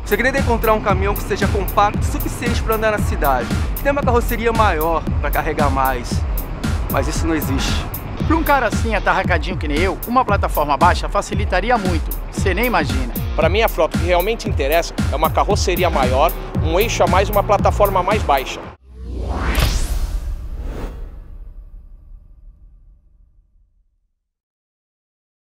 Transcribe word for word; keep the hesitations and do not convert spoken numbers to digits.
O segredo é encontrar um caminhão que seja compacto o suficiente para andar na cidade, que tenha uma carroceria maior para carregar mais, mas isso não existe. Para um cara assim, atarracadinho que nem eu, uma plataforma baixa facilitaria muito, você nem imagina. Para mim, a frota que realmente interessa é uma carroceria maior, um eixo a mais e uma plataforma mais baixa.